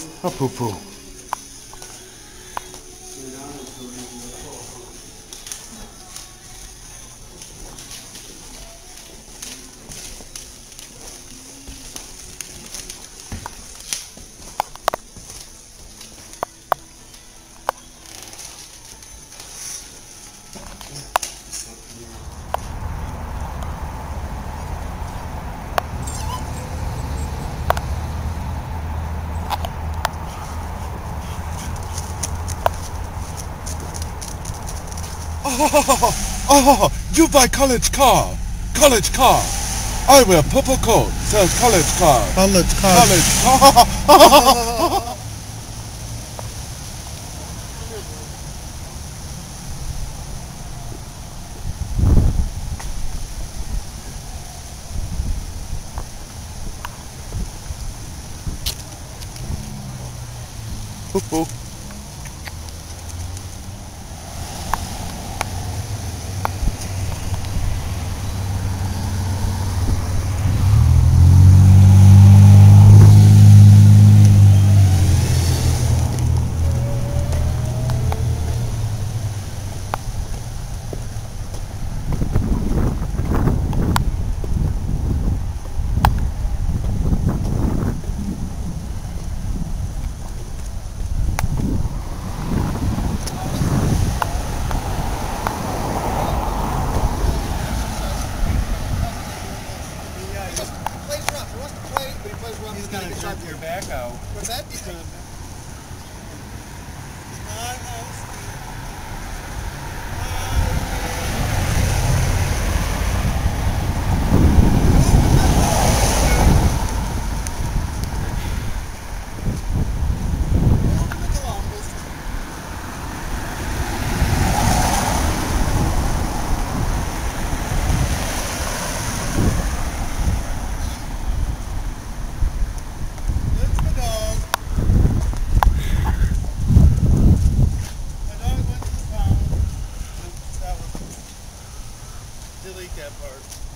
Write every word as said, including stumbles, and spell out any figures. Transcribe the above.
A poo-poo. Oh, oh, you buy college car, college car. I wear purple coat, says college car. College car. College car. Poo-poo. He's gonna jerk your back out. What's that? He's gonna... Delete that part.